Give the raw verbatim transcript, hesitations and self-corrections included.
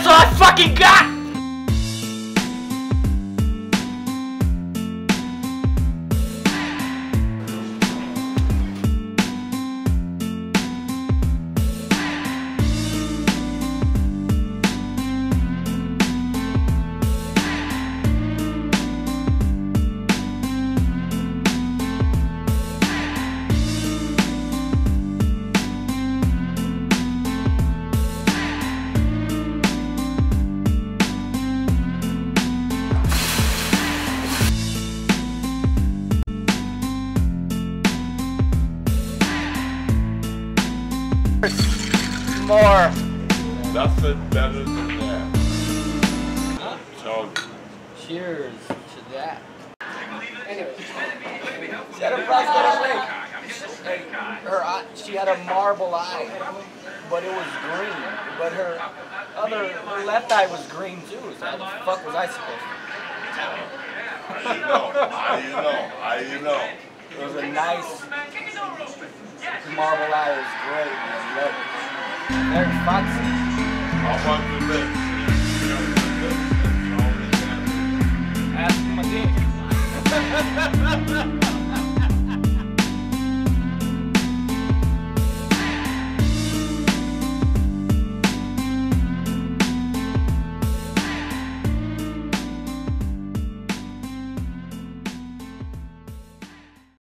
That's all I fucking got! More. Nothing better than that. Huh? So, cheers to that. Anyway, she had a prosthetic leg. Her eye, she had a marble eye, but it was green. But her other, her left eye was green too. So how the fuck was I supposed to? how you know? How you know? How you know? It was a nice marble eye. It was great. I love it. Very foxy. How about the lips? Ask my dick.